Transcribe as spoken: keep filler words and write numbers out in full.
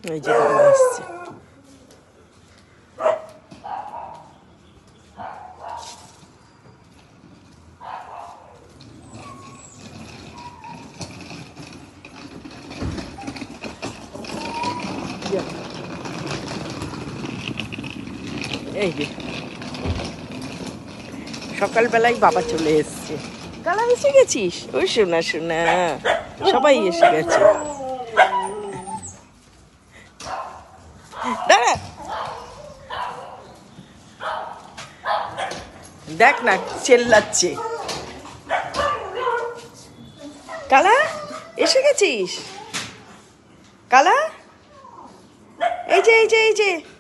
এই যে বাবা এসছে। এই যে সকালবেলায় বাবা চলে এসছে। কালা এসে গেছিস? ওই শোনা শোনা সবাই এসে গেছে। দাঁড়া, দেখ না চেল্লাচ্ছে। কালা এসে গেছিস? কালা এই যে এই যে এই যে